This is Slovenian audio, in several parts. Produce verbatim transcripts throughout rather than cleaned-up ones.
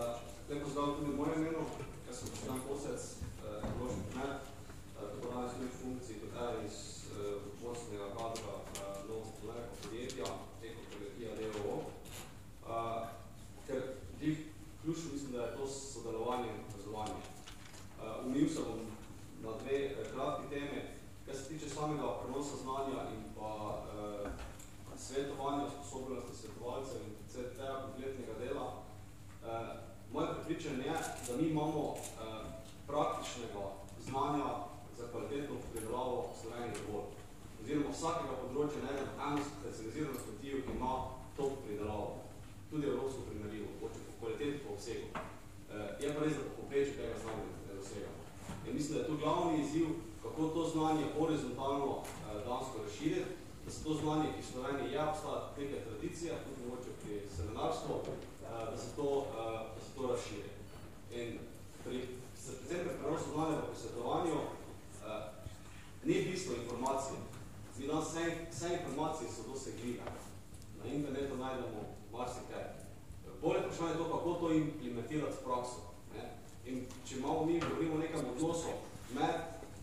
Lepo zdrav tudi v mojem imenu, jaz sem Boštjan Kosec, ekološki kmet, tako danes tudi v funkciji kot eden iz vodstvenega kadra novostanovnega podjetja Ekoekologija d. o. o. Ker ključno mislim, da je to sodelovanje in opazovanje. Umil se bom na dve kratki teme, kar se tiče samega prenosa znanja in pa svetovanja, sposobnosti svetovalcev in tega kompletnega dela. Moje prepričanje je, da mi imamo praktičnega znanja za kvalitetno pridelavo v Sloveniji dovolj. Oziroma vsakega področja najdemo eno specializirano kmetijo, ki ima top pridelavo. Tudi evropsko primerljivo, hoče po kvaliteti, po obsegu. Je pa res, da po povprečju tega znanja ne dosegamo. In mislim, da je to glavni izziv, kako to znanje horizontalno dansko razširiti, da se to znanje, ki v Sloveniji je obstaja neke tradicije, tudi mogoče pri seminarstvu, da se to, da se to razširi. In pri, predvsem pri prenosu znanja v posvetovanju ni bistvo informacije. Mi danes vse, vse informacije so dosegljive. Na internetu najdemo marsikaj. Bolje vprašanje je to, kako to implementirati v prakso. Ne? In če imamo mi govorimo o nekem odnosu med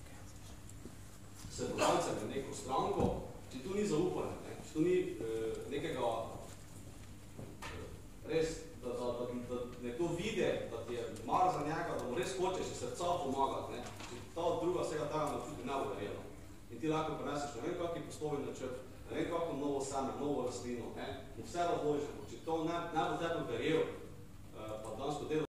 svetovalcem in neko stranko, če tu ni zaupanje, ne? Če tu ni eh, nekega res, da, da, da, da nekdo vidi, da ti je mar za njega, da mu res hočeš iz srca pomagati, ne? Če ta druga vsega tega načuti ne bo verjela. In ti lahko preneseš ne vem kakvi poslovni načrt, ne vem kako novo seme, novo rastlino, ne? In vse razložiš, če to ne, ne bo tebe verjel, pa dansko delo